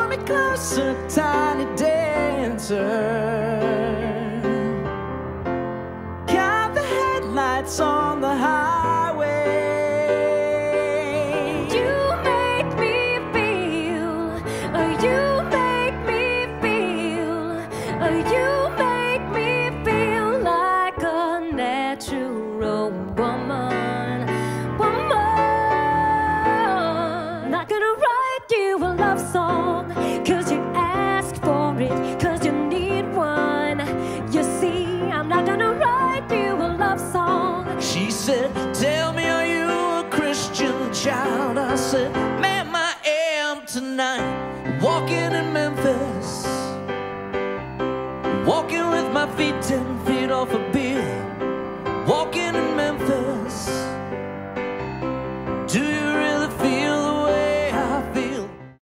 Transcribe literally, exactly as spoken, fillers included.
me closer, tiny dancer. Count the headlights on the highway. You make me feel, oh, you make me feel, oh, you make me feel like a natural woman, woman. Not gonna write you a love song, cause you asked for it, cause you need one. You see, I'm not gonna write you a love song. She said, tell me, are you a Christian child? I said, ma'am, I am tonight. Walking in Memphis, walking with my feet ten feet off a beat.